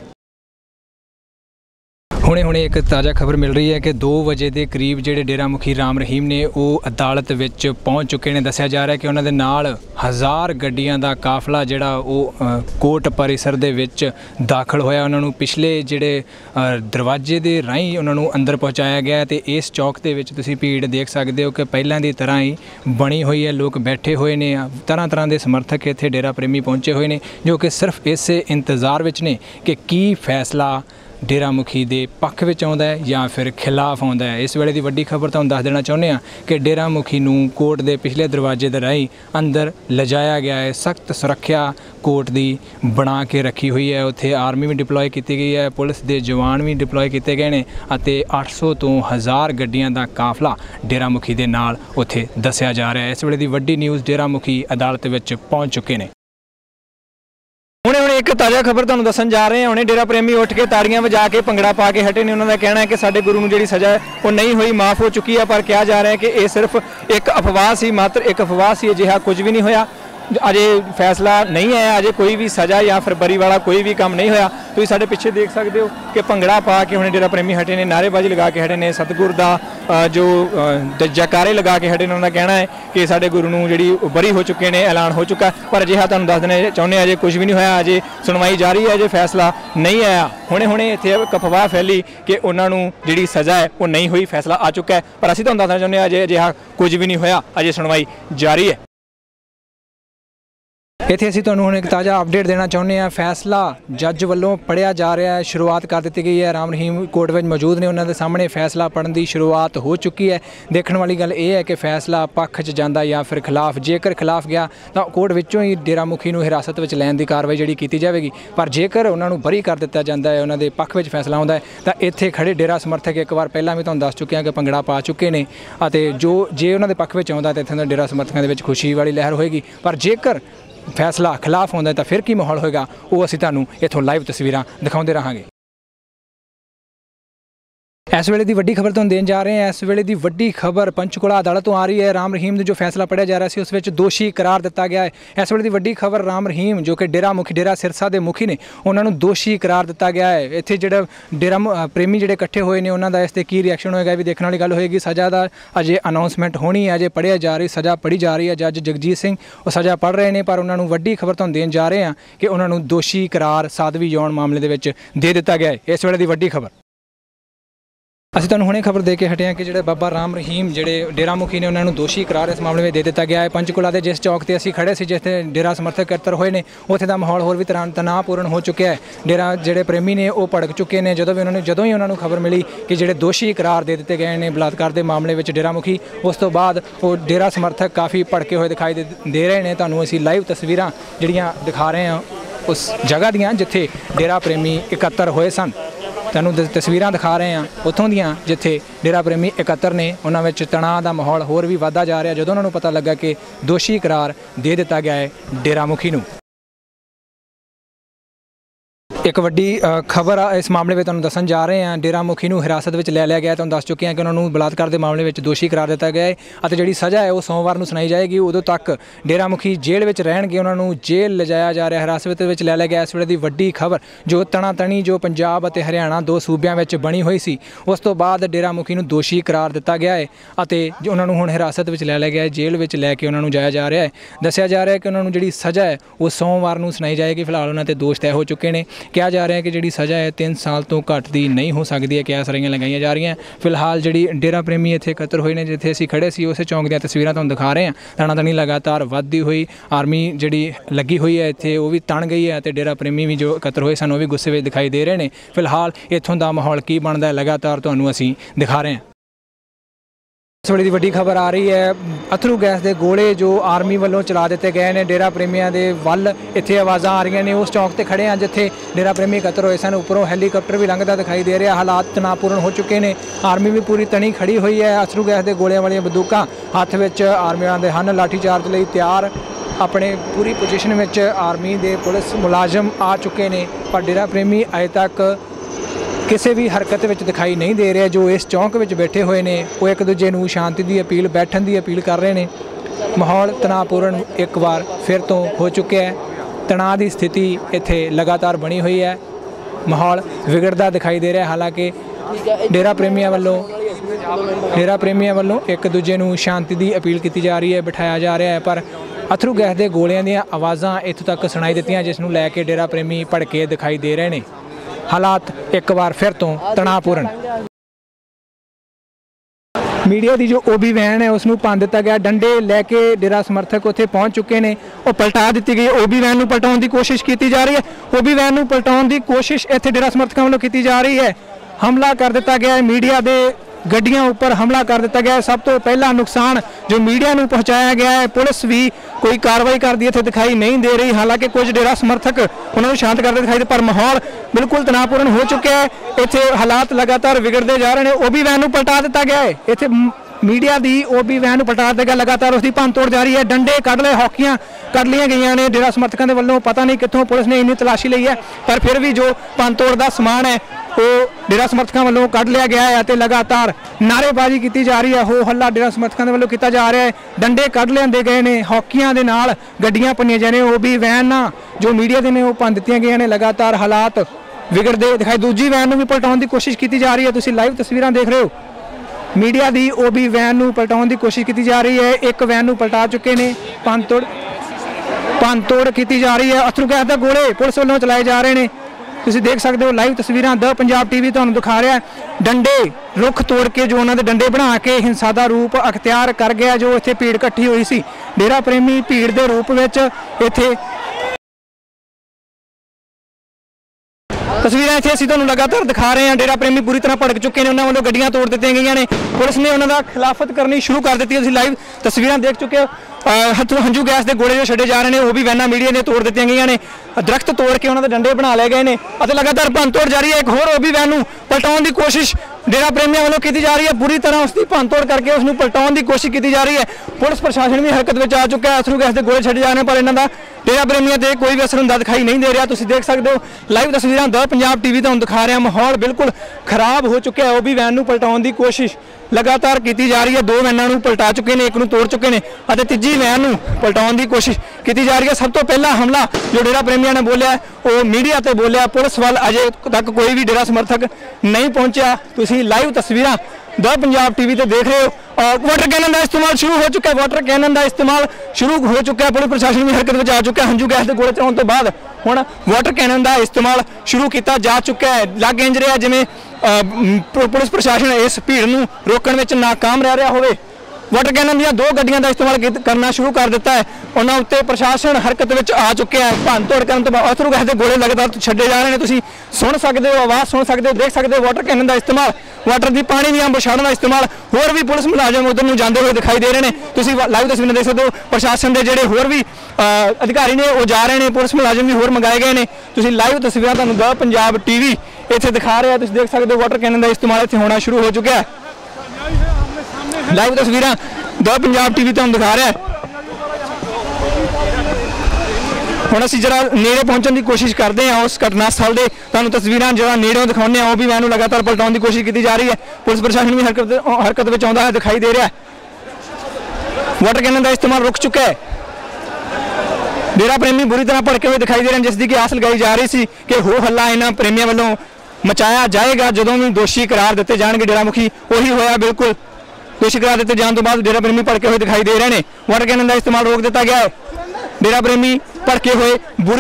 हुणे एक ताज़ा खबर मिल रही है कि 2 बजे के करीब जिहड़े डेरा मुखी राम रहीम ने वो अदालत विच पहुँच चुके हैं। दस्सिया जा रहा है कि उन्होंने नाल 1000 गड्डियां का काफला जिहड़ा वो कोर्ट परिसर दे विच दाखिल होया। उन्होंने पिछले जिहड़े दरवाजे के राहीं उन्होंने अंदर पहुँचाया गया। तो इस चौक के विच तुसीं भीड़ देख सकते हो कि पहलां की तरह ही बनी हुई है। लोग बैठे हुए ने, तरह तरह के समर्थक इत्थे डेरा प्रेमी पहुँचे हुए हैं, जो कि सिर्फ इस इंतज़ार विच ने कि की फैसला डेरा मुखी दे पक्ष विच आउंदा है या फिर खिलाफ आउंदा है। इस वेले की वड्डी खबर तुहानूं दस देना चाहुंदे हां कि डेरा मुखी नूं कोर्ट के पिछले दरवाजे दे राहीं अंदर लिजाया गया है। सख्त सुरक्षा कोर्ट की बना के रखी हुई है। उत्थे आर्मी भी डिप्लॉय की गई है, पुलिस के जवान भी डिप्लॉय किए गए हैं और 800 तो 1000 गड्डियां का काफला डेरा मुखी के नाल उत्थे दस्सिया जा रहा है। इस वेले की वड्डी न्यूज़ डेरा मुखी अदालत विच पहुँच चुके हैं। हुणे एक ताज़ा खबर तुहानूं दस्सण जा रहे हैं। हुणे डेरा प्रेमी उठ के ताड़ियां वजा के भंगड़ा पा के हटे ने। उन्हों का कहना है कि साडे गुरु नूं जिहड़ी सज़ा है वो नहीं हुई, माफ़ हो चुकी है। पर कहा जा रहा है कि ये सिर्फ एक अफवाह सी, मात्र एक अफवाह सी, अजिहा कुछ भी नहीं होया। अजे फैसला नहीं आया, अजे कोई भी सज़ा या फिर बरी वाला कोई भी काम नहीं होया। तुसीं साडे पिछे देख सकते हो कि भंगड़ा पा के हुणे डेरा प्रेमी हटे ने, नारेबाजी लगा के हटे ने, सतगुर दा जो जयकारे लगा के हटे ने। उन्होंने कहना है कि साडे गुरु नूं जिहड़ी बरी हो चुके हैं, ऐलान हो चुका। पर अजिहा तुहानूं दस देना चाहुंदे अजे कुछ भी नहीं होया, अजे सुनवाई जारी है, अजे फैसला नहीं आया। हुणे इत्थे एक अफवाह फैली कि उन्हां नूं जिहड़ी सज़ा है वो नहीं हुई, फैसला आ चुका है। पर असीं तुहानूं दसना चाहुंदे अजे अजिहा कुछ भी नहीं होया, अजे सुनवाई जारी है। ਇੱਥੇ ਅਸੀਂ ਤੁਹਾਨੂੰ ਹੁਣ ਇੱਕ ਤਾਜ਼ਾ ਅਪਡੇਟ ਦੇਣਾ ਚਾਹੁੰਦੇ ਹਾਂ। ਫੈਸਲਾ ਜੱਜ ਵੱਲੋਂ ਪੜ੍ਹਿਆ ਜਾ ਰਿਹਾ ਹੈ, ਸ਼ੁਰੂਆਤ ਕਰ ਦਿੱਤੀ ਗਈ ਹੈ। ਰਾਮ ਰਹੀਮ ਕੋਰਟ ਵਿੱਚ ਮੌਜੂਦ ਨੇ, ਉਹਨਾਂ ਦੇ ਸਾਹਮਣੇ ਫੈਸਲਾ ਪੜ੍ਹਨ ਦੀ ਸ਼ੁਰੂਆਤ ਹੋ ਚੁੱਕੀ ਹੈ। ਦੇਖਣ ਵਾਲੀ ਗੱਲ ਇਹ ਹੈ ਕਿ ਫੈਸਲਾ ਪੱਖ 'ਚ ਜਾਂਦਾ ਜਾਂ ਫਿਰ ਖਿਲਾਫ। ਜੇਕਰ ਖਿਲਾਫ ਗਿਆ ਤਾਂ ਕੋਰਟ ਵਿੱਚੋਂ ਹੀ ਡੇਰਾ ਮੁਖੀ ਨੂੰ ਹਿਰਾਸਤ ਵਿੱਚ ਲੈਣ ਦੀ ਕਾਰਵਾਈ ਜਿਹੜੀ ਕੀਤੀ ਜਾਵੇਗੀ, ਪਰ ਜੇਕਰ ਉਹਨਾਂ ਨੂੰ ਬਰੀ ਕਰ ਦਿੱਤਾ ਜਾਂਦਾ ਹੈ, ਉਹਨਾਂ ਦੇ ਪੱਖ ਵਿੱਚ ਫੈਸਲਾ ਆਉਂਦਾ ਹੈ, ਤਾਂ ਇੱਥੇ ਖੜੇ ਡੇਰਾ ਸਮਰਥਕ ਇੱਕ ਵਾਰ ਪਹਿਲਾਂ ਵੀ ਤੁਹਾਨੂੰ ਦੱਸ ਚੁੱਕੇ ਹਾਂ ਕਿ ਭੰਗੜਾ ਪਾ ਚੁੱਕੇ ਨੇ ਅਤੇ ਜੇ ਉਹਨਾਂ ਦੇ ਪੱਖ ਵਿੱਚ ਆਉਂਦਾ ਤਾਂ ਇੱਥੇ ਦੇ ਡੇਰਾ ਸਮਰਥਕਾਂ ਦੇ ਵਿੱਚ ਖੁਸ਼ੀ ਵਾਲੀ ਲਹਿਰ ਹੋਏਗੀ। ਪਰ ਜੇਕਰ ਫੈਸਲਾ ਖਿਲਾਫ ਹੁੰਦਾ ਤਾਂ ਫਿਰ ਕੀ ਮਾਹੌਲ ਹੋਏਗਾ, ਉਹ ਅਸੀਂ ਤੁਹਾਨੂੰ ਇੱਥੋਂ ਲਾਈਵ ਤਸਵੀਰਾਂ ਦਿਖਾਉਂਦੇ ਰਹਾਂਗੇ। ਇਸ ਵੇਲੇ ਦੀ ਵੱਡੀ ਖਬਰ ਤੁਹਾਨੂੰ ਦੇਣ ਜਾ ਰਹੇ ਹਾਂ। ਇਸ ਵੇਲੇ ਦੀ ਵੱਡੀ ਖਬਰ ਪੰਚਕੂਲਾ ਅਦਾਲਤ ਤੋਂ ਆ ਰਹੀ ਹੈ। ਰਾਮ ਰਹੀਮ ਦੇ ਜੋ ਫੈਸਲਾ ਪੜ੍ਹਿਆ ਜਾ ਰਿਹਾ ਸੀ ਉਸ ਵਿੱਚ ਦੋਸ਼ੀ ਕਰਾਰ ਦਿੱਤਾ ਗਿਆ ਹੈ। ਇਸ ਵੇਲੇ ਦੀ ਵੱਡੀ ਖਬਰ, ਰਾਮ ਰਹੀਮ ਜੋ ਕਿ ਡੇਰਾ ਸਿਰਸਾ ਦੇ ਮੁਖੀ ਨੇ, ਉਹਨਾਂ ਨੂੰ ਦੋਸ਼ੀ ਕਰਾਰ ਦਿੱਤਾ ਗਿਆ ਹੈ। ਇੱਥੇ ਜਿਹੜਾ ਡੇਰਾ ਪ੍ਰੇਮੀ ਜਿਹੜੇ ਇਕੱਠੇ ਹੋਏ ਨੇ, ਉਹਨਾਂ ਦਾ ਇਸ 'ਤੇ ਕੀ ਰਿਐਕਸ਼ਨ ਹੋਏਗਾ, ਇਹ ਵੀ ਦੇਖਣ ਵਾਲੀ ਗੱਲ ਹੋਏਗੀ। ਸਜ਼ਾ ਦਾ ਅਜੇ ਅਨਾਊਂਸਮੈਂਟ ਹੋਣੀ ਹੈ, ਅਜੇ ਪੜ੍ਹਿਆ ਜਾ ਰਹੀ, ਸਜ਼ਾ ਪੜ੍ਹੀ ਜਾ ਰਹੀ ਹੈ। ਜੱਜ ਜਗਜੀਤ ਸਿੰਘ ਉਹ ਸਜ਼ਾ ਪੜ੍ਹ ਰਹੇ ਨੇ, ਪਰ ਉਹਨਾਂ ਨੂੰ ਵੱਡੀ ਖਬਰ ਤੁਹਾਨੂੰ ਦੇਣ ਜਾ ਰਹੇ ਹਾਂ ਕਿ ਉਹਨਾਂ ਨੂੰ ਦੋਸ਼ੀ ਕਰਾਰ ਸਾਧਵੀ ਯੌਨ ਮਾਮਲੇ ਦੇ ਵਿੱਚ ਦੇ ਦਿੱਤਾ ਗਿਆ ਹੈ। ਇਸ ਵੇਲੇ ਦੀ ਵੱਡੀ ਖਬਰ ਅਸੀਂ ਤੁਹਾਨੂੰ ਹੁਣੇ ਖਬਰ ਦੇ ਕੇ ਹਟੇ ਹਾਂ ਕਿ ਜਿਹੜੇ ਬਾਬਾ ਰਾਮ ਰਹੀਮ ਜਿਹੜੇ ਡੇਰਾ ਮੁਖੀ ਨੇ, ਉਹਨਾਂ ਨੂੰ ਦੋਸ਼ੀ ਕਰਾਰ ਇਸ ਮਾਮਲੇ ਵਿੱਚ ਦੇ ਦਿੱਤਾ ਗਿਆ ਹੈ। ਪੰਚਕੂਲਾ ਦੇ ਜਿਸ ਚੌਕ ਤੇ ਅਸੀਂ ਖੜੇ ਸੀ, ਜਿੱਥੇ ਡੇਰਾ ਸਮਰਥਕ ਇਕੱਤਰ ਹੋਏ ਨੇ, ਉੱਥੇ ਦਾ ਮਾਹੌਲ ਹੋਰ ਵੀ ਤਣਾਅਪੂਰਨ ਹੋ ਚੁੱਕਿਆ ਹੈ। ਡੇਰਾ ਜਿਹੜੇ ਪ੍ਰੇਮੀ ਨੇ ਉਹ ਭੜਕ ਚੁੱਕੇ ਨੇ ਜਦੋਂ ਹੀ ਉਹਨਾਂ ਨੂੰ ਖਬਰ ਮਿਲੀ ਕਿ ਜਿਹੜੇ ਦੋਸ਼ੀ ਕਰਾਰ ਦੇ ਦਿੱਤੇ ਗਏ ਨੇ ਬਲਾਤਕਾਰ ਦੇ ਮਾਮਲੇ ਵਿੱਚ ਡੇਰਾ ਮੁਖੀ, ਉਸ ਤੋਂ ਬਾਅਦ ਉਹ ਡੇਰਾ ਸਮਰਥਕ ਕਾਫੀ ਭੜਕੇ ਹੋਏ ਦਿਖਾਈ ਦੇ ਰਹੇ ਨੇ। ਤੁਹਾਨੂੰ ਅਸੀਂ ਲਾਈਵ ਤਸਵੀਰਾਂ ਜਿਹੜੀਆਂ ਦਿਖਾ ਰਹੇ ਹਾਂ ਉਸ ਜਗ੍ਹਾ ਦੀਆਂ ਜਿੱਥੇ ਡੇਰਾ ਪ੍ਰੇਮੀ ਇਕੱਤਰ ਹੋਏ ਸਨ। ਤੁਹਾਨੂੰ ਤਸਵੀਰਾਂ ਦਿਖਾ ਰਹੇ ਹਾਂ ਉੱਥੋਂ ਦੀਆਂ ਜਿੱਥੇ ਡੇਰਾ ਪ੍ਰੇਮੀ ਇਕੱਤਰ ਨੇ। ਉਹਨਾਂ ਵਿੱਚ ਤਣਾਅ ਦਾ ਮਾਹੌਲ ਹੋਰ ਵੀ ਵੱਧਦਾ ਜਾ ਰਿਹਾ ਜਦੋਂ ਉਹਨਾਂ ਨੂੰ ਪਤਾ ਲੱਗਾ ਕਿ ਦੋਸ਼ੀ ਕਰਾਰ ਦੇ ਦਿੱਤਾ ਗਿਆ ਹੈ ਡੇਰਾ ਮੁਖੀ ਨੂੰ। ਇੱਕ ਵੱਡੀ ਖਬਰ ਇਸ ਮਾਮਲੇ ਵਿੱਚ ਤੁਹਾਨੂੰ ਦੱਸਣ ਜਾ ਰਹੇ ਹਾਂ। ਡੇਰਾ ਮੁਖੀ ਨੂੰ ਹਿਰਾਸਤ ਵਿੱਚ ਲੈ ਲਿਆ ਗਿਆ। ਤੁਹਾਨੂੰ ਦੱਸ ਚੁੱਕੇ ਹਾਂ ਕਿ ਉਹਨਾਂ ਨੂੰ ਬਲਾਤਕਾਰ ਦੇ ਮਾਮਲੇ ਵਿੱਚ ਦੋਸ਼ੀ ਕਰਾਰ ਦਿੱਤਾ ਗਿਆ ਹੈ ਅਤੇ ਜਿਹੜੀ ਸਜ਼ਾ ਹੈ ਉਹ ਸੋਮਵਾਰ ਨੂੰ ਸੁਣਾਈ ਜਾਏਗੀ। ਉਦੋਂ ਤੱਕ ਡੇਰਾ ਮੁਖੀ ਜੇਲ੍ਹ ਵਿੱਚ ਰਹਿਣਗੇ। ਉਹਨਾਂ ਨੂੰ ਜੇਲ੍ਹ ਲਿਜਾਇਆ ਜਾ ਰਿਹਾ, ਹਿਰਾਸਤ ਵਿੱਚ ਲੈ ਲਿਆ ਗਿਆ। ਇਸ ਵੇਲੇ ਦੀ ਵੱਡੀ ਖਬਰ ਜੋ ਤਣੀ ਜੋ ਪੰਜਾਬ ਅਤੇ ਹਰਿਆਣਾ ਦੋ ਸੂਬਿਆਂ ਵਿੱਚ ਬਣੀ ਹੋਈ ਸੀ, ਉਸ ਤੋਂ ਬਾਅਦ ਡੇਰਾ ਮੁਖੀ ਨੂੰ ਦੋਸ਼ੀ ਕਰਾਰ ਦਿੱਤਾ ਗਿਆ ਹੈ ਅਤੇ ਉਹਨਾਂ ਨੂੰ ਹੁਣ ਹਿਰਾਸਤ ਵਿੱਚ ਲੈ ਲਿਆ ਗਿਆ ਹੈ। ਜੇਲ੍ਹ ਵਿੱਚ ਲੈ ਕੇ ਉਹਨਾਂ ਨੂੰ ਜਾਇਆ ਜਾ ਰਿਹਾ ਹੈ। ਦੱਸਿਆ ਜਾ ਰਿਹਾ ਹੈ ਕਿ ਉਹਨਾਂ ਨੂੰ ਜਿਹੜੀ ਸਜ਼ਾ ਹੈ ਉਹ ਸੋਮਵਾਰ ਨੂੰ ਸੁਣਾਈ ਜਾਏਗੀ। ਫਿਲਹਾਲ ਉਹਨਾਂ 'ਤੇ ਦੋਸ਼ ਤੈਅ ਹੋ ਚੁੱਕੇ ਨੇ। ਕਿਹਾ ਜਾ ਰਿਹਾ ਕਿ ਜਿਹੜੀ ਸਜ਼ਾ ਹੈ 3 ਸਾਲ ਤੋਂ ਘੱਟ ਦੀ ਨਹੀਂ ਹੋ ਸਕਦੀ ਹੈ। ਕਿਆਸ ਰਾਈਆਂ ਲਗਾਈਆਂ ਜਾ ਰਹੀਆਂ। ਫਿਲਹਾਲ ਜਿਹੜੀ ਡੇਰਾ ਪ੍ਰੇਮੀ ਇੱਥੇ ਇਕੱਤਰ ਹੋਏ ਨੇ, ਜਿੱਥੇ ਅਸੀਂ ਖੜੇ ਸੀ ਉਸੇ ਚੌਂਕ ਦੀਆਂ ਤਸਵੀਰਾਂ ਤੁਹਾਨੂੰ ਦਿਖਾ ਰਹੇ ਹਾਂ। ਤਣੀ ਲਗਾਤਾਰ ਵੱਧਦੀ ਹੋਈ, ਆਰਮੀ ਜਿਹੜੀ ਲੱਗੀ ਹੋਈ ਹੈ ਇੱਥੇ ਉਹ ਵੀ ਤਣ ਗਈ ਹੈ ਅਤੇ ਡੇਰਾ ਪ੍ਰੇਮੀ ਵੀ ਜੋ ਇਕੱਤਰ ਹੋਏ ਸਨ ਉਹ ਵੀ ਗੁੱਸੇ ਵਿੱਚ ਦਿਖਾਈ ਦੇ ਰਹੇ ਨੇ। ਫਿਲਹਾਲ ਇੱਥੋਂ ਦਾ ਮਾਹੌਲ ਕੀ ਬਣਦਾ ਹੈ ਲਗਾਤਾਰ ਤੁਹਾਨੂੰ ਅਸੀਂ ਦਿਖਾ ਰਹੇ ਹਾਂ। ਇਸ ਵੇਲੇ ਦੀ ਵੱਡੀ ਖਬਰ ਆ ਰਹੀ ਹੈ। ਅਥਰੂ ਗੈਸ ਦੇ ਗੋਲੇ ਜੋ ਆਰਮੀ ਵੱਲੋਂ ਚਲਾ ਦਿੱਤੇ ਗਏ ਨੇ ਡੇਰਾ ਪ੍ਰੇਮੀਆਂ ਦੇ ਵੱਲ, ਇੱਥੇ ਆਵਾਜ਼ਾਂ ਆ ਰਹੀਆਂ ਨੇ। ਉਸ ਚੌਂਕ ਤੇ ਖੜੇ ਹਾਂ ਜਿੱਥੇ ਡੇਰਾ ਪ੍ਰੇਮੀ ਇਕੱਤਰ ਹੋਏ ਸਨ। ਉੱਪਰੋਂ ਹੈਲੀਕਾਪਟਰ ਵੀ ਲੰਘਦਾ ਦਿਖਾਈ ਦੇ ਰਿਹਾ। ਹਾਲਾਤ ਤਣਾਅਪੂਰਨ ਹੋ ਚੁੱਕੇ ਨੇ। ਆਰਮੀ ਵੀ ਪੂਰੀ ਤਣੀ ਖੜੀ ਹੋਈ ਹੈ। ਅਥਰੂ ਗੈਸ ਦੇ ਗੋਲਿਆਂ ਵਾਲੀਆਂ ਬੰਦੂਕਾਂ ਹੱਥ ਵਿੱਚ ਆਰਮੀਆਂ ਦੇ ਹਨ, ਲਾਠੀ ਚਾਰਜ ਲਈ ਤਿਆਰ। ਆਪਣੇ ਪੂਰੀ ਪੋਜੀਸ਼ਨ ਵਿੱਚ ਆਰਮੀ ਦੇ ਪੁਲਿਸ ਮੁਲਾਜ਼ਮ ਆ ਚੁੱਕੇ ਨੇ, ਪਰ ਡੇਰਾ ਪ੍ਰੇਮੀ ਅਜੇ ਤੱਕ ਕਿਸੇ ਵੀ ਹਰਕਤ ਵਿੱਚ ਦਿਖਾਈ ਨਹੀਂ ਦੇ ਰਿਹਾ। ਜੋ ਇਸ ਚੌਂਕ ਵਿੱਚ ਬੈਠੇ ਹੋਏ ਨੇ ਉਹ ਇੱਕ ਦੂਜੇ ਨੂੰ ਸ਼ਾਂਤੀ ਦੀ ਅਪੀਲ, ਬੈਠਣ ਦੀ ਅਪੀਲ ਕਰ ਰਹੇ ਨੇ। ਮਾਹੌਲ ਤਣਾਅਪੂਰਨ ਇੱਕ ਵਾਰ ਫਿਰ ਤੋਂ ਹੋ ਚੁੱਕਿਆ ਹੈ। ਤਣਾਅ ਦੀ ਸਥਿਤੀ ਇੱਥੇ ਲਗਾਤਾਰ ਬਣੀ ਹੋਈ ਹੈ। ਮਾਹੌਲ ਵਿਗੜਦਾ ਦਿਖਾਈ ਦੇ ਰਿਹਾ। ਹਾਲਾਂਕਿ ਡੇਰਾ ਪ੍ਰੇਮੀਆਂ ਵੱਲੋਂ ਇੱਕ ਦੂਜੇ ਨੂੰ ਸ਼ਾਂਤੀ ਦੀ ਅਪੀਲ ਕੀਤੀ ਜਾ ਰਹੀ ਹੈ, ਬਿਠਾਇਆ ਜਾ ਰਿਹਾ ਹੈ, ਪਰ ਅਥਰੂ ਗੈਸ ਦੇ ਗੋਲਿਆਂ ਦੀਆਂ ਆਵਾਜ਼ਾਂ ਇੱਥੋਂ ਤੱਕ ਸੁਣਾਈ ਦਿੱਤੀਆਂ, ਜਿਸ ਨੂੰ ਲੈ ਕੇ ਡੇਰਾ ਪ੍ਰੇਮੀ ਭੜਕੇ ਦਿਖਾਈ ਦੇ ਰਹੇ ਨੇ। ਹਾਲਾਤ ਇੱਕ ਵਾਰ ਫਿਰ ਤੋਂ ਤਣਾਅਪੂਰਨ। ਮੀਡੀਆ ਦੀ ਜੋ ਓਬੀ ਵੈਨ ਹੈ ਉਸ ਨੂੰ ਭੰਨ ਦਿੱਤਾ ਗਿਆ। ਡੰਡੇ ਲੈ ਕੇ ਡੇਰਾ ਸਮਰਥਕ ਉੱਥੇ ਪਹੁੰਚ ਚੁੱਕੇ ਨੇ। ਉਹ ਪਲਟਾ ਦਿੱਤੀ ਗਈ। ਓਬੀ ਵੈਨ ਨੂੰ ਪਲਟਾਉਣ ਦੀ ਕੋਸ਼ਿਸ਼ ਕੀਤੀ ਜਾ ਰਹੀ ਹੈ। ਓਬੀ ਵੈਨ ਨੂੰ ਪਲਟਾਉਣ ਦੀ ਕੋਸ਼ਿਸ਼ ਇੱਥੇ ਡੇਰਾ ਸਮਰਥਕਾਂ ਵੱਲੋਂ ਕੀਤੀ ਜਾ ਰਹੀ ਹੈ। ਹਮਲਾ ਕਰ ਦਿੱਤਾ ਗਿਆ ਹੈ। ਮੀਡੀਆ ਦੇ ਗੱਡੀਆਂ ਉੱਪਰ ਹਮਲਾ ਕਰ ਦਿੱਤਾ ਗਿਆ। ਸਭ ਤੋਂ ਪਹਿਲਾ ਨੁਕਸਾਨ ਜੋ ਮੀਡੀਆ ਨੂੰ ਪਹੁੰਚਾਇਆ ਗਿਆ ਹੈ। ਪੁਲਿਸ ਵੀ ਕੋਈ ਕਾਰਵਾਈ ਕਰਦੀ ਇੱਥੇ ਦਿਖਾਈ ਨਹੀਂ ਦੇ ਰਹੀ। ਹਾਲਾਂਕਿ ਕੁਝ ਡੇਰਾ ਸਮਰਥਕ ਉਹਨਾਂ ਨੂੰ ਸ਼ਾਂਤ ਕਰਦੇ ਦਿਖਾਈ ਦੇ, ਪਰ ਮਾਹੌਲ ਬਿਲਕੁਲ ਤਣਾਅਪੂਰਨ ਹੋ ਚੁੱਕਿਆ ਹੈ। ਇੱਥੇ ਹਾਲਾਤ ਲਗਾਤਾਰ ਵਿਗੜਦੇ ਜਾ ਰਹੇ ਨੇ। ਓਬੀ ਵੈਨ ਨੂੰ ਪਲਟਾ ਦਿੱਤਾ ਗਿਆ ਹੈ। ਇੱਥੇ ਮੀਡੀਆ ਦੀ ਓਬੀ ਵੈਨ ਨੂੰ ਪਲਟਾ ਦਿੱਤਾ ਗਿਆ। ਲਗਾਤਾਰ ਉਸਦੀ ਭੰਨਤੋੜ ਜਾਰੀ ਹੈ। ਡੰਡੇ ਕੱਢ ਲਏ, ਹੌਕੀਆਂ ਕੱਢ ਲਈਆਂ ਗਈਆਂ ਨੇ ਡੇਰਾ ਸਮਰਥਕਾਂ ਦੇ ਵੱਲੋਂ। ਪਤਾ ਨਹੀਂ ਕਿੱਥੋਂ ਪੁਲਿਸ ਨੇ ਇੰਨੀ ਤਲਾਸ਼ੀ ਲਈ ਹੈ, ਪਰ ਫਿਰ ਵੀ ਜੋ ਭੰਨਤੋੜ ਦਾ ਸਮਾਨ ਹੈ ਉਹ ਡੇਰਾ ਸਮਰਥਕਾਂ ਵੱਲੋਂ ਕੱਢ ਲਿਆ ਗਿਆ ਹੈ ਅਤੇ ਲਗਾਤਾਰ ਨਾਅਰੇਬਾਜ਼ੀ ਕੀਤੀ ਜਾ ਰਹੀ ਹੈ। ਹੋ ਹੱਲਾ ਡੇਰਾ ਸਮਰਥਕਾਂ ਦੇ ਵੱਲੋਂ ਕੀਤਾ ਜਾ ਰਿਹਾ ਹੈ। ਡੰਡੇ ਕੱਢ ਲਿਆਂਦੇ ਗਏ ਨੇ, ਹੌਕੀਆਂ ਦੇ ਨਾਲ ਗੱਡੀਆਂ ਭੰਨੀਆਂ ਜਾ ਰਹੀਆਂ। ਓਬੀ ਵੈਨਾਂ ਜੋ ਮੀਡੀਆ ਦੇ ਨੇ ਉਹ ਭੰਨ ਦਿੱਤੀਆਂ ਗਈਆਂ ਨੇ। ਲਗਾਤਾਰ ਹਾਲਾਤ ਵਿਗੜਦੇ ਦਿਖਾਈ। ਦੂਜੀ ਵੈਨ ਨੂੰ ਵੀ ਪਲਟਾਉਣ ਦੀ ਕੋਸ਼ਿਸ਼ ਕੀਤੀ ਜਾ ਰਹੀ ਹੈ। ਤੁਸੀਂ ਲਾਈਵ ਤਸਵੀਰਾਂ ਦੇਖ ਰਹੇ ਹੋ। ਮੀਡੀਆ ਦੀ ਓਬੀ ਵੈਨ ਨੂੰ ਪਲਟਾਉਣ ਦੀ ਕੋਸ਼ਿਸ਼ ਕੀਤੀ ਜਾ ਰਹੀ ਹੈ। ਇੱਕ ਵੈਨ ਨੂੰ ਪਲਟਾ ਚੁੱਕੇ ਨੇ। ਭੰਨਤੋੜ ਕੀਤੀ ਜਾ ਰਹੀ ਹੈ। ਅਥਰੂ ਗੈਸ ਦੇ ਗੋਲੇ ਪੁਲਿਸ ਵੱਲੋਂ ਚਲਾਏ ਜਾ ਰਹੇ ਨੇ। ਤੁਸੀਂ ਦੇਖ ਸਕਦੇ ਹੋ ਲਾਈਵ ਤਸਵੀਰਾਂ ਦ ਪੰਜਾਬ ਟੀਵੀ ਤੁਹਾਨੂੰ ਦਿਖਾ ਰਿਹਾ। ਡੰਡੇ ਰੁੱਖ ਤੋੜ ਕੇ ਜੋ ਉਹਨਾਂ ਦੇ ਡੰਡੇ ਬਣਾ ਕੇ ਹਿੰਸਾ ਦਾ ਰੂਪ ਅਖਤਿਆਰ ਕਰ ਗਿਆ। ਜੋ ਇੱਥੇ ਭੀੜ ਇਕੱਠੀ ਹੋਈ ਸੀ, ਡੇਰਾ ਪ੍ਰੇਮੀ ਭੀੜ ਦੇ ਰੂਪ ਵਿੱਚ ਇੱਥੇ ਤਸਵੀਰਾਂ ਇੱਥੇ ਅਸੀਂ ਤੁਹਾਨੂੰ ਲਗਾਤਾਰ ਦਿਖਾ ਰਹੇ ਹਾਂ। ਡੇਰਾ ਪ੍ਰੇਮੀ ਪੂਰੀ ਤਰ੍ਹਾਂ ਭੜਕ ਚੁੱਕੇ ਨੇ, ਉਹਨਾਂ ਵੱਲੋਂ ਗੱਡੀਆਂ ਤੋੜ ਦਿੱਤੀਆਂ ਗਈਆਂ ਨੇ, ਪੁਲਿਸ ਨੇ ਉਹਨਾਂ ਦਾ ਖਿਲਾਫਤ ਕਰਨੀ ਸ਼ੁਰੂ ਕਰ ਦਿੱਤੀ। ਅਸੀਂ ਲਾਈਵ ਤਸਵੀਰਾਂ ਦੇਖ ਚੁੱਕੇ ਹੋ। ਹੰਝੂ ਗੈਸ ਦੇ ਗੋਲੇ ਜੋ ਛੱਡੇ ਜਾ ਰਹੇ ਨੇ ਉਹ ਵੀ ਵੈਨਾਂ ਮੀਡੀਆ ਨੇ ਤੋੜ ਦਿੱਤੀਆਂ ਗਈਆਂ ਨੇ। ਦਰਖਤ ਤੋੜ ਕੇ ਉਹਨਾਂ ਦੇ ਡੰਡੇ ਬਣਾ ਲਏ ਗਏ ਨੇ ਅਤੇ ਲਗਾਤਾਰ ਭੰਨਤੋੜ ਜਾਰੀ ਹੈ। ਇੱਕ ਹੋਰ ਉਹ ਵੀ ਵੈਨ ਨੂੰ ਪਲਟਾਉਣ ਦੀ ਕੋਸ਼ਿਸ਼ ਡੇਰਾ ਪ੍ਰੇਮੀਆਂ ਵੱਲੋਂ ਕੀਤੀ ਜਾ ਰਹੀ ਹੈ। ਪੂਰੀ ਤਰ੍ਹਾਂ ਉਸ ਦੀ ਭੰਨਤੋੜ ਕਰਕੇ ਉਸ ਨੂੰ ਪਲਟਾਉਣ ਦੀ ਕੋਸ਼ਿਸ਼ ਕੀਤੀ ਜਾ ਰਹੀ ਹੈ। ਪੁਲਿਸ ਪ੍ਰਸ਼ਾਸਨ ਵੀ ਹਰਕਤ ਵਿੱਚ ਆ ਚੁੱਕਾ ਹੈ। ਅਥਰੂ ਗੈਸ ਦੇ ਗੋਲੇ ਛੱਡੇ ਜਾ ਰਹੇ ਨੇ, ਪਰ ਇਹਨਾਂ ਦਾ ਡੇਰਾ ਪ੍ਰੇਮੀਆਂ ਤੇ ਕੋਈ ਵੀ ਅਸਰ ਹੁੰਦਾ ਦਿਖਾਈ ਨਹੀਂ ਦੇ ਰਿਹਾ। ਤੁਸੀਂ ਦੇਖ ਸਕਦੇ ਹੋ ਲਾਈਵ ਤਸਵੀਰਾਂ ਦ ਪੰਜਾਬ ਟੀਵੀ ਤੁਹਾਨੂੰ ਦਿਖਾ ਰਿਹਾ। ਮਾਹੌਲ ਬਿਲਕੁਲ ਖਰਾਬ ਹੋ ਚੁੱਕਿਆ ਹੈ। ਉਹ ਵੀ ਵੈਨ ਨੂੰ ਪਲਟਾਉਣ ਦੀ ਕੋਸ਼ਿਸ਼ ਲਗਾਤਾਰ ਕੀਤੀ ਜਾ ਰਹੀ ਹੈ। 2 ਵੈਨਾਂ ਨੂੰ ਪਲਟਾ ਚੁੱਕੇ ਨੇ, ਇੱਕ ਨੂੰ ਤੋੜ ਚੁੱਕੇ ਨੇ ਅਤੇ ਤੀਜੀ ਵੈਨ ਨੂੰ ਪਲਟਾਉਣ ਦੀ ਕੋਸ਼ਿਸ਼ ਕੀਤੀ ਜਾ ਰਹੀ ਹੈ। ਸਭ ਤੋਂ ਪਹਿਲਾ ਹਮਲਾ ਜੋ ਡੇਰਾ ਪ੍ਰੇਮੀਆਂ ਨੇ ਬੋਲਿਆ ਉਹ ਮੀਡੀਆ ਤੇ ਬੋਲਿਆ। ਪੁਲਿਸ ਵੱਲ ਅਜੇ ਤੱਕ ਕੋਈ ਵੀ ਡੇਰਾ ਸਮਰਥਕ ਨਹੀਂ ਪਹੁੰਚਿਆ। ਤੁਸੀਂ ਲਾਈਵ ਤਸਵੀਰਾਂ ਦ ਪੰਜਾਬ ਟੀਵੀ ਤੇ ਦੇਖ ਰਹੇ ਹੋ। ਵਾਟਰ ਕੈਨਨ ਦਾ ਇਸਤੇਮਾਲ ਸ਼ੁਰੂ ਹੋ ਚੁੱਕਾ ਹੈ। ਵਾਟਰ ਕੈਨਨ ਦਾ ਇਸਤੇਮਾਲ ਸ਼ੁਰੂ ਹੋ ਚੁੱਕਾ ਹੈ। ਪੁਲਿਸ ਪ੍ਰਸ਼ਾਸਨ ਵੀ ਹਰਕਤ ਵਿੱਚ ਆ ਚੁੱਕਾ ਹੈ। ਹੰਝੂ ਗੈਸ ਦੇ ਗੋਲੇ ਚਲਾਉਣ ਤੋਂ ਬਾਅਦ ਹੁਣ ਵਾਟਰ ਕੈਨਨ ਦਾ ਇਸਤੇਮਾਲ ਸ਼ੁਰੂ ਕੀਤਾ ਜਾ ਚੁੱਕਾ ਹੈ। ਲੱਗ ਇੰਜ ਰਿਹਾ ਜਿਵੇਂ ਪੁਲਿਸ ਪ੍ਰਸ਼ਾਸਨ ਇਸ ਭੀੜ ਨੂੰ ਰੋਕਣ ਵਿੱਚ ਨਾਕਾਮ ਰਹਿ ਰਿਹਾ ਹੋਵੇ। ਵਾਟਰ ਕੈਨਨ ਦੀਆਂ 2 ਗੱਡੀਆਂ ਦਾ ਇਸਤੇਮਾਲ ਕਰਨਾ ਸ਼ੁਰੂ ਕਰ ਦਿੱਤਾ ਹੈ। ਉਹਨਾਂ ਉੱਤੇ ਪ੍ਰਸ਼ਾਸਨ ਹਰਕਤ ਵਿੱਚ ਆ ਚੁੱਕਿਆ ਹੈ। ਭੰਨਤੋੜ ਕਰਨ ਤੋਂ ਬਾਅਦ ਅਥਰੂ ਗੈਸ ਦੇ ਗੋਲੇ ਲਗਾਤਾਰ ਛੱਡੇ ਜਾ ਰਹੇ ਨੇ। ਤੁਸੀਂ ਸੁਣ ਸਕਦੇ ਹੋ, ਆਵਾਜ਼ ਸੁਣ ਸਕਦੇ ਹੋ, ਦੇਖ ਸਕਦੇ ਹੋ। ਵਾਟਰ ਕੈਨਨ ਦਾ ਇਸਤੇਮਾਲ, ਵਾਟਰ ਦੀ ਪਾਣੀ ਦੀਆਂ ਬਛਾੜਨ ਦਾ ਇਸਤੇਮਾਲ, ਹੋਰ ਵੀ ਪੁਲਿਸ ਮੁਲਾਜ਼ਮ ਉਧਰ ਨੂੰ ਜਾਂਦੇ ਹੋਏ ਦਿਖਾਈ ਦੇ ਰਹੇ ਨੇ। ਤੁਸੀਂ ਲਾਈਵ ਤਸਵੀਰਾਂ ਦੇਖ ਸਕਦੇ ਹੋ। ਪ੍ਰਸ਼ਾਸਨ ਦੇ ਜਿਹੜੇ ਹੋਰ ਵੀ ਅਧਿਕਾਰੀ ਨੇ ਉਹ ਜਾ ਰਹੇ ਨੇ, ਪੁਲਿਸ ਮੁਲਾਜ਼ਮ ਵੀ ਹੋਰ ਮੰਗਾਏ ਗਏ ਨੇ। ਤੁਸੀਂ ਲਾਈਵ ਤਸਵੀਰਾਂ ਤੁਹਾਨੂੰ ਦ ਪੰਜਾਬ ਟੀਵੀ ਇੱਥੇ ਦਿਖਾ ਰਿਹਾ। ਤੁਸੀਂ ਦੇਖ ਸਕਦੇ ਹੋ ਵਾਟਰ ਕੈਨਨ ਦਾ ਇਸਤੇਮਾਲ ਇੱਥੇ ਹੋਣਾ ਸ਼ੁਰੂ ਹੋ ਚੁੱਕਿਆ ਹੈ। ਲਾਈਵ ਤਸਵੀਰਾਂ ਦ ਪੰਜਾਬ ਟੀਵੀ ਤੁਹਾਨੂੰ ਦਿਖਾ ਰਿਹਾ। ਹੁਣ ਅਸੀਂ ਜਰਾ ਨੇੜੇ ਪਹੁੰਚਣ ਦੀ ਕੋਸ਼ਿਸ਼ ਕਰਦੇ ਹਾਂ ਉਸ ਘਟਨਾ ਸਥਲ ਦੇ। ਤੁਹਾਨੂੰ ਤਸਵੀਰਾਂ ਜਿਹੜਾ ਨੇੜਿਓਂ ਦਿਖਾਉਂਦੇ ਹਾਂ। ਉਹ ਵੀ ਵੈਨ ਨੂੰ ਲਗਾਤਾਰ ਪਲਟਾਉਣ ਦੀ ਕੋਸ਼ਿਸ਼ ਕੀਤੀ ਜਾ ਰਹੀ ਹੈ। ਪੁਲਿਸ ਪ੍ਰਸ਼ਾਸਨ ਵੀ ਹਰਕਤ ਵਿੱਚ ਆਉਂਦਾ ਹੈ ਦਿਖਾਈ ਦੇ ਰਿਹਾ। ਵਾਟਰ ਕੈਨਨ ਦਾ ਇਸਤੇਮਾਲ ਰੁਕ ਚੁੱਕਾ ਹੈ। ਡੇਰਾ ਪ੍ਰੇਮੀ ਬੁਰੀ ਤਰ੍ਹਾਂ ਭੜਕੇ ਹੋਏ ਦਿਖਾਈ ਦੇ ਰਹੇ ਹਨ, ਜਿਸ ਦੀ ਕਿ ਆਸ ਲਗਾਈ ਜਾ ਰਹੀ ਸੀ ਕਿ ਹੋ ਹੱਲਾ ਇਹਨਾਂ ਪ੍ਰੇਮੀਆਂ ਵੱਲੋਂ ਮਚਾਇਆ ਜਾਏਗਾ ਜਦੋਂ ਵੀ ਦੋਸ਼ੀ ਕਰਾਰ ਦਿੱਤੇ ਜਾਣਗੇ। ਡੇਰਾ ਮੁਖੀ ਉਹੀ ਹੋਇਆ। ਬਿਲਕੁਲ ਦੋਸ਼ੀ ਕਰਾਰ ਦਿੱਤੇ ਜਾਣ ਤੋਂ ਬਾਅਦ ਡੇਰਾ ਪ੍ਰੇਮੀ ਭੜਕੇ ਹੋਏ ਦਿਖਾਈ ਦੇ ਰਹੇ ਨੇ। ਵਾਟਰ ਕੈਨਨ ਦਾ ਇਸਤੇਮਾਲ ਰੋਕ ਦਿੱਤਾ ਗਿਆ ਹੈ। ਡੇਰਾ ਪ੍ਰੇਮੀ ਭੜਕੇ ਹੋਏ ਬੁਰੀ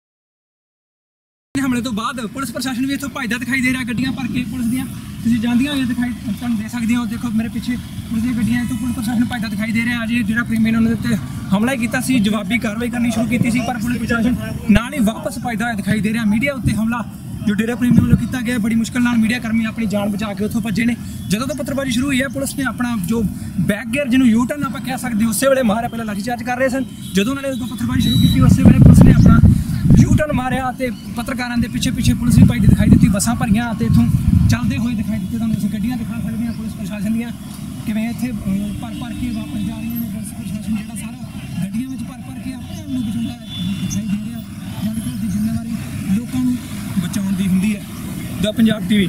ਹਮਲੇ ਤੋਂ ਬਾਅਦ ਪੁਲਿਸ ਪ੍ਰਸ਼ਾਸਨ ਵੀ ਇੱਥੋਂ ਭੱਜਦਾ ਦਿਖਾਈ ਦੇ ਰਿਹਾ। ਗੱਡੀਆਂ ਭਰ ਕੇ ਪੁਲਿਸ ਦੀਆਂ ਤੁਸੀਂ ਜਾਂਦੀਆਂ ਹੋਈਆਂ ਦਿਖਾਈ ਤੁਹਾਨੂੰ ਦੇ ਸਕਦੇ ਹੋ। ਦੇਖੋ ਮੇਰੇ ਪਿੱਛੇ ਪੁਲਿਸ ਦੀਆਂ ਗੱਡੀਆਂ ਤੋਂ ਪੁਲਿਸ ਪ੍ਰਸ਼ਾਸਨ ਭੱਜਦਾ ਦਿਖਾਈ ਦੇ ਰਿਹਾ। ਅਜੇ ਡੇਰਾ ਪ੍ਰੇਮੀ ਨੇ ਉਹਨਾਂ ਦੇ ਉੱਤੇ ਹਮਲਾ ਕੀਤਾ ਸੀ, ਜਵਾਬੀ ਕਾਰਵਾਈ ਕਰਨੀ ਸ਼ੁਰੂ ਕੀਤੀ ਸੀ, ਪਰ ਪੁਲਿਸ ਪ੍ਰਸ਼ਾਸਨ ਨਾਲ ਹੀ ਵਾਪਸ ਭੱਜਦਾ ਹੋਇਆ ਦਿਖਾਈ ਦੇ ਰਿਹਾ। ਮੀਡੀਆ ਉੱਤੇ ਹਮਲਾ ਜੋ ਡੇਰਾ ਪ੍ਰੇਮੀ ਵੱਲੋਂ ਕੀਤਾ ਗਿਆ, ਬੜੀ ਮੁਸ਼ਕਲ ਨਾਲ ਮੀਡੀਆ ਕਰਮੀ ਆਪਣੀ ਜਾਨ ਬਚਾ ਕੇ ਉੱਥੋਂ ਭੱਜੇ ਨੇ। ਜਦੋਂ ਤੋਂ ਪੱਤਰਬਾਜ਼ੀ ਸ਼ੁਰੂ ਹੋਈ ਹੈ, ਪੁਲਿਸ ਨੇ ਆਪਣਾ ਜੋ ਬੈਕ ਗੇਅਰ ਜਿਹਨੂੰ ਯੂ ਟਰਨ ਆਪਾਂ ਕਹਿ ਸਕਦੇ ਉਸੇ ਵੇਲੇ ਮਾਰਿਆ। ਪਹਿਲਾਂ ਲਾਠੀਚਾਰਜ ਕਰ ਰਹੇ ਸਨ। ਜਦੋਂ ਉਹਨਾਂ ਨੇ ਪੱਤਰਬਾਜ਼ੀ ਸ਼ੁਰੂ ਕੀਤੀ ਉਸੇ ਵੇਲੇ ਪੁਲਿਸ ਨੇ ਆਪਣਾ ਯੂ ਟਰਨ ਮਾਰਿਆ ਅਤੇ ਪੱਤਰਕਾਰਾਂ ਦੇ ਪਿੱਛੇ ਪੁਲਿਸ ਵੀ ਭੱਜਦੀ ਦਿਖਾਈ ਦਿੱਤੀ। ਬੱਸਾਂ ਭਰੀਆਂ ਅਤੇ ਇੱਥੋਂ ਚੱਲਦੇ ਹੋਏ ਦਿਖਾਈ ਦਿੱਤੇ। ਤੁਹਾਨੂੰ ਅਸੀਂ ਗੱਡੀਆਂ ਦਿਖਾ ਸਕਦੇ ਹਾਂ ਪੁਲਿਸ ਪ੍ਰਸ਼ਾਸਨ ਦੀਆਂ ਕਿਵੇਂ ਇੱਥੇ ਭਰ ਕੇ ਵਾਪਸ ਜਾ ਰਹੀਆਂ ਨੇ। ਪੁਲਿਸ ਪ੍ਰਸ਼ਾਸਨ ਜਿਹੜਾ ਸਾਰਾ ਗੱਡੀਆਂ ਵਿੱਚ ਭਰ ਕੇ ਆਪਣੇ ਆਪ ਨੂੰ ਬਚਾਉਂਦਾ ਦਿਖਾਈ ਦੇ ਰਿਹਾ। ਜਦ ਕਿ ਉਹਦੀ ਜ਼ਿੰਮੇਵਾਰੀ ਲੋਕਾਂ ਨੂੰ ਬਚਾਉਣ ਦੀ ਹੁੰਦੀ ਹੈ। ਦ ਪੰਜਾਬ ਟੀਵੀ।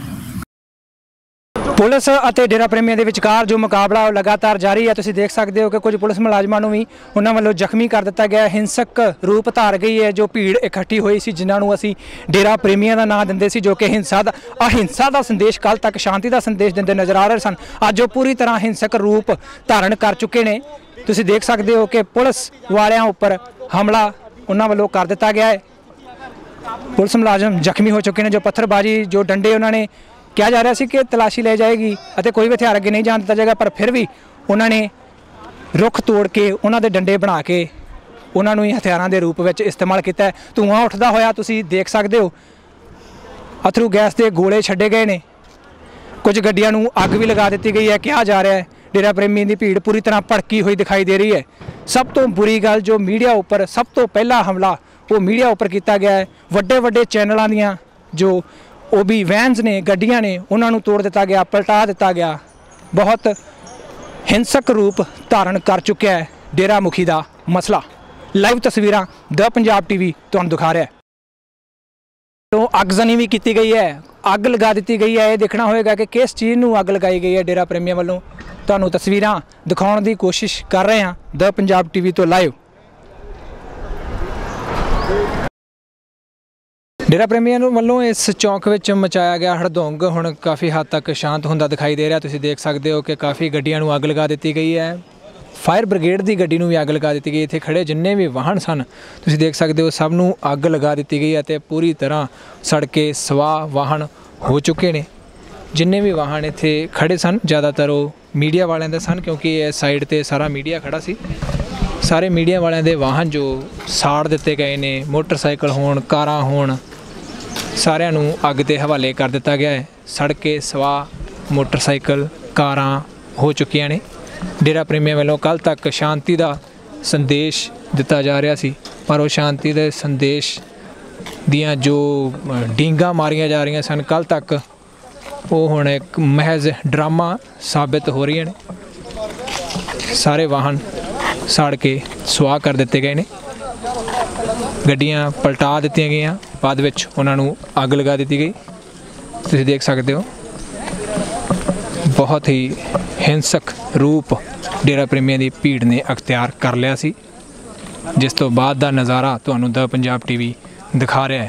ਪੁਲਿਸ ਅਤੇ ਡੇਰਾ ਪ੍ਰੇਮੀਆਂ ਦੇ ਵਿਚਕਾਰ ਜੋ ਮੁਕਾਬਲਾ ਲਗਾਤਾਰ ਜਾਰੀ ਹੈ। ਤੁਸੀਂ ਦੇਖ ਸਕਦੇ ਹੋ ਕਿ ਕੁਝ ਪੁਲਿਸ ਮੁਲਾਜ਼ਮਾਂ ਨੂੰ ਵੀ ਉਹਨਾਂ ਵੱਲੋਂ ਜ਼ਖਮੀ ਕਰ ਦਿੱਤਾ ਗਿਆ। ਹਿੰਸਕ ਰੂਪ ਧਾਰ ਗਈ ਹੈ ਜੋ ਭੀੜ ਇਕੱਠੀ ਹੋਈ ਸੀ, ਜਿਨ੍ਹਾਂ ਨੂੰ ਅਸੀਂ ਡੇਰਾ ਪ੍ਰੇਮੀਆਂ ਦਾ ਨਾਂ ਦਿੰਦੇ ਸੀ, ਜੋ ਕਿ ਅਹਿੰਸਾ ਦਾ ਸੰਦੇਸ਼, ਕੱਲ੍ਹ ਤੱਕ ਸ਼ਾਂਤੀ ਦਾ ਸੰਦੇਸ਼ ਦਿੰਦੇ ਨਜ਼ਰ ਆ ਰਹੇ ਸਨ। ਅੱਜ ਉਹ ਪੂਰੀ ਤਰ੍ਹਾਂ ਹਿੰਸਕ ਰੂਪ ਧਾਰਨ ਕਰ ਚੁੱਕੇ ਨੇ। ਤੁਸੀਂ ਦੇਖ ਸਕਦੇ ਹੋ ਕਿ ਪੁਲਿਸ ਵਾਲਿਆਂ ਉੱਪਰ ਹਮਲਾ ਉਹਨਾਂ ਵੱਲੋਂ ਕਰ ਦਿੱਤਾ ਗਿਆ ਹੈ। ਪੁਲਿਸ ਮੁਲਾਜ਼ਮ ਜ਼ਖਮੀ ਹੋ ਚੁੱਕੇ ਨੇ। ਜੋ ਪੱਥਰਬਾਜ਼ੀ, ਜੋ ਡੰਡੇ ਉਹਨਾਂ ਨੇ ਕਿਹਾ ਜਾ ਰਿਹਾ ਸੀ ਕਿ ਤਲਾਸ਼ੀ ਲੈ ਜਾਏਗੀ ਅਤੇ ਕੋਈ ਵੀ ਹਥਿਆਰ ਅੱਗੇ ਨਹੀਂ ਜਾਣ ਦਿੱਤਾ ਜਾਏਗਾ, ਪਰ ਫਿਰ ਵੀ ਉਹਨਾਂ ਨੇ ਰੁੱਖ ਤੋੜ ਕੇ ਉਹਨਾਂ ਦੇ ਡੰਡੇ ਬਣਾ ਕੇ ਉਹਨਾਂ ਨੂੰ ਹੀ ਹਥਿਆਰਾਂ ਦੇ ਰੂਪ ਵਿੱਚ ਇਸਤੇਮਾਲ ਕੀਤਾ ਹੈ। ਧੂੰਆਂ ਉੱਠਦਾ ਹੋਇਆ ਤੁਸੀਂ ਦੇਖ ਸਕਦੇ ਹੋ। ਅਥਰੂ ਗੈਸ ਦੇ ਗੋਲੇ ਛੱਡੇ ਗਏ ਨੇ। ਕੁਝ ਗੱਡੀਆਂ ਨੂੰ ਅੱਗ ਵੀ ਲਗਾ ਦਿੱਤੀ ਗਈ ਹੈ। ਕਿਹਾ ਜਾ ਰਿਹਾ ਹੈ ਡੇਰਾ ਪ੍ਰੇਮੀ ਦੀ ਭੀੜ ਪੂਰੀ ਤਰ੍ਹਾਂ ਭੜਕੀ ਹੋਈ ਦਿਖਾਈ ਦੇ ਰਹੀ ਹੈ। ਸਭ ਤੋਂ ਬੁਰੀ ਗੱਲ ਜੋ ਮੀਡੀਆ ਉੱਪਰ ਸਭ ਤੋਂ ਪਹਿਲਾ ਹਮਲਾ ਉਹ ਮੀਡੀਆ ਉੱਪਰ ਕੀਤਾ ਗਿਆ ਹੈ। ਵੱਡੇ ਚੈਨਲਾਂ ਦੀਆਂ ਜੋ ਉਹ ਵੀ ਵੈਨਸ ਨੇ, ਗੱਡੀਆਂ ਨੇ, ਉਹਨਾਂ ਨੂੰ ਤੋੜ ਦਿੱਤਾ ਗਿਆ, ਪਲਟਾ ਦਿੱਤਾ ਗਿਆ। ਬਹੁਤ ਹਿੰਸਕ ਰੂਪ ਧਾਰਨ ਕਰ ਚੁੱਕਿਆ ਹੈ ਡੇਰਾ ਮੁਖੀ ਦਾ ਮਸਲਾ। ਲਾਈਵ ਤਸਵੀਰਾਂ ਦ ਪੰਜਾਬ ਟੀਵੀ ਤੁਹਾਨੂੰ ਦਿਖਾ ਰਿਹਾ। ਤੋਂ ਅੱਗਜ਼ਨੀ ਵੀ ਕੀਤੀ ਗਈ ਹੈ, ਅੱਗ ਲਗਾ ਦਿੱਤੀ ਗਈ ਹੈ। ਇਹ ਦੇਖਣਾ ਹੋਏਗਾ ਕਿ ਕਿਸ ਚੀਜ਼ ਨੂੰ ਅੱਗ ਲਗਾਈ ਗਈ ਹੈ ਡੇਰਾ ਪ੍ਰੇਮੀਆਂ ਵੱਲੋਂ। ਤੁਹਾਨੂੰ ਤਸਵੀਰਾਂ ਦਿਖਾਉਣ ਦੀ ਕੋਸ਼ਿਸ਼ ਕਰ ਰਹੇ ਹਾਂ ਦ ਪੰਜਾਬ ਟੀਵੀ ਤੋਂ ਲਾਈਵ। ਡੇਰਾ ਪ੍ਰੇਮੀਆਂ ਵੱਲੋਂ ਇਸ ਚੌਂਕ ਵਿੱਚ ਮਚਾਇਆ ਗਿਆ ਹੜਦੰਗ ਹੁਣ ਕਾਫੀ ਹੱਦ ਤੱਕ ਸ਼ਾਂਤ ਹੁੰਦਾ ਦਿਖਾਈ ਦੇ ਰਿਹਾ। ਤੁਸੀਂ ਦੇਖ ਸਕਦੇ ਹੋ ਕਿ ਕਾਫੀ ਗੱਡੀਆਂ ਨੂੰ ਅੱਗ ਲਗਾ ਦਿੱਤੀ ਗਈ ਹੈ। फायर ब्रिगेड की गड्डी नूं भी अग लगा दी गई। इत्थे खड़े जिन्ने भी वाहन सन तुसीं देख सकते हो सब नूं अग लगा दी गई है। पूरी तरह सड़ के सवाह वाहन हो चुके ने। जिन्ने भी वाहन इत्थे खड़े सन ज़्यादातर वो मीडिया वालियां दे सन, क्योंकि इस साइड ते सारा मीडिया खड़ा सी। सारे मीडिया वालियां दे वाहन जो साड़ दिते गए ने, मोटरसाइकिल होण कारां होण सारिਆਂ ਨੂੰ ਅੱਗ ਦੇ ਹਵਾਲੇ कर दिता गया है। सड़ के सवाह मोटरसाइकिल कारां हो चुकियां ने। डेरा प्रेमियों वालों कल तक शांति का संदेश दिता जा रहा सी, पर वो शांति के संदेश दियां जो डींगा मारियां जा रही सन कल तक, वो हुण एक महज ड्रामा साबित हो रही ने। सारे वाहन साड़ के सुआह कर दिते गए ने। गड्डियां पलटा दित्तियां गईयां, बाद विच उन्हां नूं अग लगा दी गई। तुसीं देख सकते हो बहुत ही हिंसक रूप डेरा प्रेमियों की भीड़ ने अख्तियार कर लिया सी, जिस तो बाद का नज़ारा तुहानूं द पंजाब टीवी दिखा रहा है।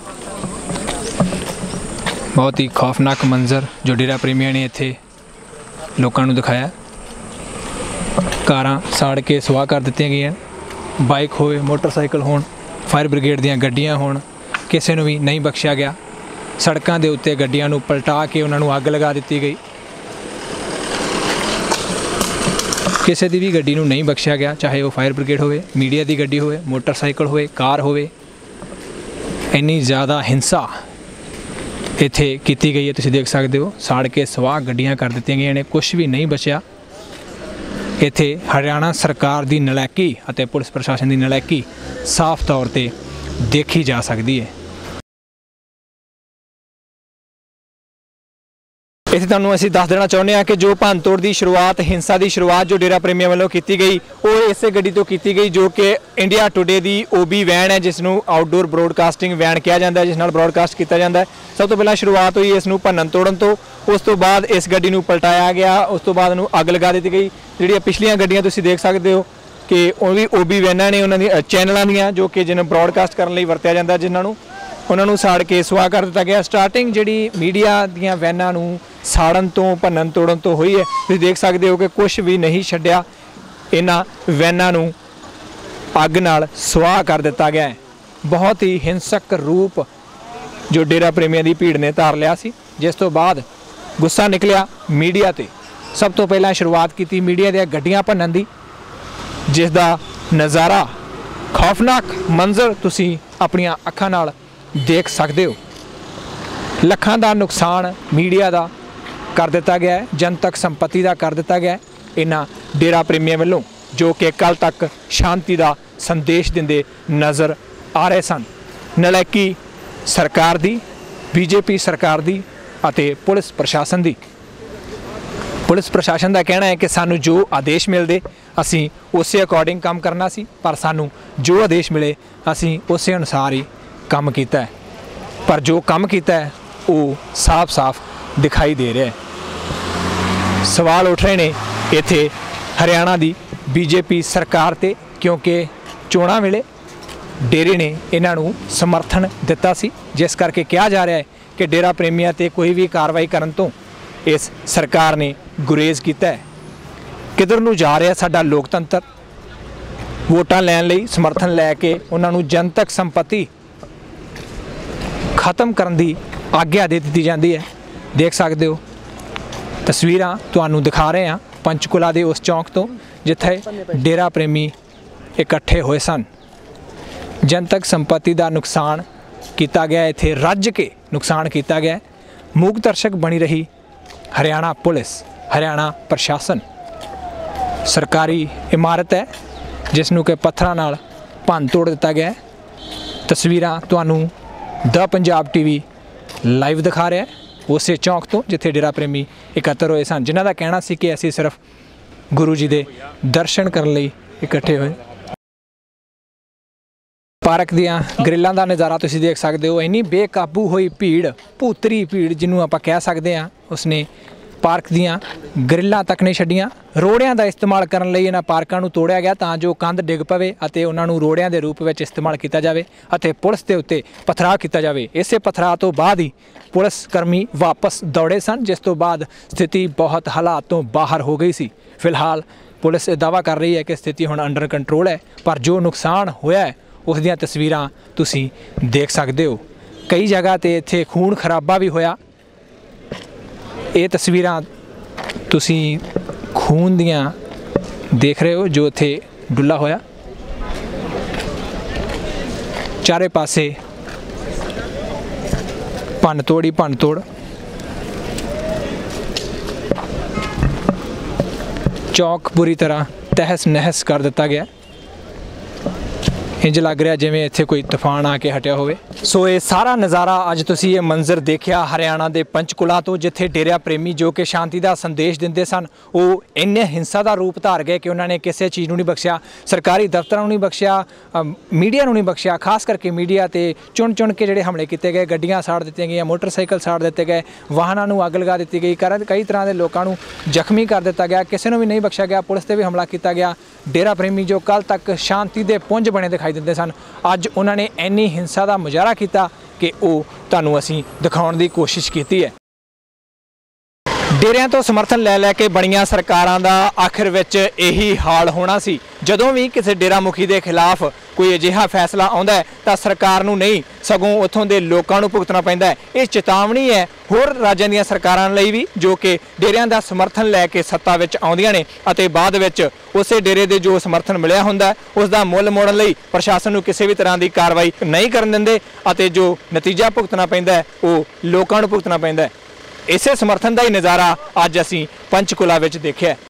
बहुत ही खौफनाक मंजर जो डेरा प्रेमियों ने इत्थे लोकां नूं दिखाया। कारां साड़ के सुआह कर दित्तियां गईयां, बाइक होए मोटरसाइकिल होण फायर ब्रिगेड दीयां गड्डियां होण, किसी नूं भी नहीं बख्शिया गया। सड़कों के उत्ते गड्डियां नूं पलटा के उन्हां नूं अग लगा दी गई। किसी की भी गड्डी नूं नहीं बख्शिया गया, चाहे वो फायर ब्रिगेड होवे, मीडिया की गड्डी होवे, मोटरसाइकिल होवे, कार होवे। इन्नी ज़्यादा हिंसा इत्थे कीती गई है, तुसीं देख सकते हो। साड़ के सवाह गड्डियां कर दित्तियां गईयां ने, कुछ भी नहीं बचिया। इत्थे हरियाणा सरकार की नलैकी अते पुलिस प्रशासन की नलैकी साफ तौर पर देखी जा सकती है। इत्थे तुहानूं असीं दस देना चाहुंदे हां कि जो भंन तोड़ की शुरुआत, हिंसा की शुरुआत जो डेरा प्रेमियों वालों की गई, वो इस गड्डी तो की गई जो कि इंडिया टुडे की OB वैन है, जिसनूं आउटडोर ब्रॉडकास्टिंग वैन कहा जाता है, जिस नाल ब्रॉडकास्ट किया जाता है। सब तो पहला शुरुआत हुई इसनूं भन्नण तोड़न तो, उस तो बाद इस गड्डी नूं पलटाया गया, उस तो बाद इहनूं अग लगा दी गई। जिहड़ियां पिछलियां गड्डियां तुसीं देख सकते हो कि वो भी OB वैनां ने, उन्हां दी चैनलों दीयां जो कि जिन्हां ब्रॉडकास्ट करने लई वरतिया जाता है, जिन्हां नूं उन्होंने साड़ के सुआह कर दिता गया। स्टार्टिंग जी मीडिया दीयां वैनां नूं साड़न तो भन्नण तोड़न तो हुई है। तुसीं देख सकते हो कि कुछ भी नहीं छड्डिया, इन्हां वैनां नूं अग नाल सुआह कर दिता गया है। बहुत ही हिंसक रूप जो डेरा प्रेमियों की भीड़ ने धार लिया सी, जिस तो बाद गुस्सा निकलिया मीडिया ते। सब तो पहला शुरुआत की मीडिया दी गड्डियां भन्नण दी, जिस दा नज़ारा खौफनाक मंजर तुसीं अपनियां अखां नाल देख सकते हो। लखां दा नुकसान मीडिया का कर दिता गया है, जनतक संपत्ति का कर दिता गया है इन्हां डेरा प्रेमियों वालों, जो कि कल तक शांति का संदेश दिंदे नज़र आ रहे सन। नलैकी सरकार दी, BJP सरकार दी अते पुलिस प्रशासन दी। पुलिस प्रशासन का कहना है कि सानू जो आदेश मिलते असी उस अकॉर्डिंग काम करना सी, पर सानू जो आदेश मिले असी उस अनुसार ही काम किया है। पर जो काम किया है वो साफ साफ दिखाई दे रहा है। सवाल उठ रहे ने इत्थे हरियाणा की BJP सरकार ते, क्योंकि चोणां वेले डेरे ने इन्हां नूं समर्थन दिता सी, जिस करके कहा जा रहा है कि डेरा प्रेमियों ते कोई भी कार्रवाई करन तो इस सरकार ने गुरेज किया है। किधर नूं जा रहा साडा लोकतंत्र? वोटां लैण लई समर्थन लैके उन्हां नूं जनतक संपत्ति खत्म करन दी आग्या दे दी जाती है। देख सकते हो तस्वीरां तुहानूं दिखा रहे हैं पंचकुला के उस चौंक तो, जिथे डेरा प्रेमी इकट्ठे होए सन। जनतक संपत्ति का नुकसान किया गया, इत्थे रज के नुकसान किया गया। मूक दर्शक बनी रही हरियाणा पुलिस, हरियाणा प्रशासन। सरकारी इमारत है जिसनूं कि पत्थरां नाल भंन तोड़ दिता गया। तस्वीरां तुहानूं द पंजाब टीवी लाइव दिखा रहा है उस चौंक तो, जिथे डेरा प्रेमी इकट्ठे होए सन, जिन्हां दा कहना सी कि असीं सिर्फ गुरु जी दे दर्शन करने लई इकट्ठे होए। पार्क दियां ग्रिलों का नज़ारा तुसीं देख सकते हो। इन्नी बेकाबू हुई भीड़, भूतरी भीड़ जिन्हों आपां कह सकते हैं, उसने पार्क दियां ग्रिलों तक नहीं छड्डियां। रोड़ियां का इस्तेमाल करने लई इन्हां पार्कां नूं तोड़िया गया तां जो कंध डिग पवे अते उन्हां नूं रोड़ियां दे रूप विच इस्तेमाल किया जाए अते पुलिस के उत्ते पथराव किया जाए। इसे पथराव तो बाद ही पुलिस कर्मी वापस दौड़े सन, जिस तो बाद स्थिति बहुत हालात तो बाहर हो गई सी। फिलहाल पुलिस दावा कर रही है कि स्थिति हुण अंडर कंट्रोल है, पर जो नुकसान होया है उस दियां तस्वीरां तुसीं देख सकते हो। कई जगह ते इत्थे खून खराबा भी होया। ये तस्वीरां तुसीं खून दियां देख रहे हो जो इत्थे डुੱਲਾ होया। चारे पासे भन्न तोड़ चौक पूरी तरह तहस नहस कर दिता गया। इंज लग रहा जिवें इत्थे कोई तूफान आके हटिया होवे। सो ये सारा नज़ारा अज तुसीं ये मंजर देखिया हरियाणा के पंचकुला तो, जिथे डेरा प्रेमी जो कि शांति का संदेश दिंदे सन वो इन्ने हिंसा का रूप धार गए कि उन्होंने किसी चीज़ नहीं बख्शिया, सरकारी दफ्तरों नहीं बख्शिया, मीडिया नहीं बख्शिया। खास करके मीडिया ते चुन चुन के जिहड़े हमले किए गए, गड्डियां साड़ दित्तियां गईयां, मोटरसाइकिल साड़ दिते गए, वाहनों नूं अग लगा दी गई, कई तरह के लोगों नूं जख्मी कर दिता गया, किसी नूं भी नहीं बख्शिया गया। पुलिस ते भी हमला किया गया। डेरा प्रेमी जो कल तक शांति के पुंज बने दिखाई दिंदे सन, अज उन्होंने इन्नी हिंसा का मुजाहरा किया कि वो तुहानूं असीं दिखाउण दी कोशिश की है। डेरिਆਂ तो समर्थन लै लैके बणियां सरकारां दा आखिर विच यही हाल होना सी। जदों भी किसी डेरा मुखी के खिलाफ कोई अजिहा फैसला आउंदा है तां सरकार नूं नहीं सगों उत्थों दे लोकां नूं भुगतना पैंदा है। ये चेतावनी है होर राज्यां दीयां सरकारां लई भी जो कि डेरिਆਂ दा समर्थन लैके सत्ता विच आउंदियां ने अते बाद विच उसे डेरे दे जो समर्थन मिलिया हुंदा उस दा मुੱਲ मोड़न लई प्रशासन नूं किसी भी तरह की कार्रवाई नहीं करन दिंदे अते जो नतीजा भुगतना पैंदा है वो लोकां नूं भुगतना पैंदा है। इसे समर्थन का ही नज़ारा अज असीं पंचकुला विच देखिआ।